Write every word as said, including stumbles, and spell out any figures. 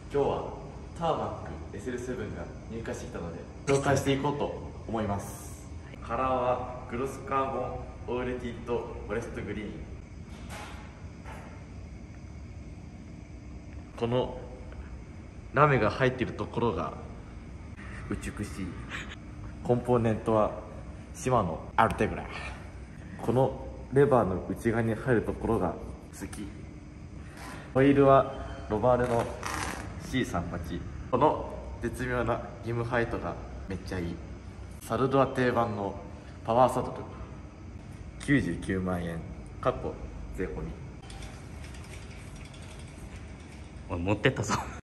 今日はターマック エスエルセブン が入荷してきたので紹介していこうと思います。カラーはグロスカーボンオイルティッドフォレストグリーン。このラメが入っているところが美しい。コンポーネントはシマノアルテグラ。このレバーの内側に入るところが好き。ホイールはロバールの シーさんじゅうはち。この絶妙なリムハイトがめっちゃいい。サルドア定番のパワーサドルきゅうじゅうきゅうまんえんかっこ税込み。 おい持ってったぞ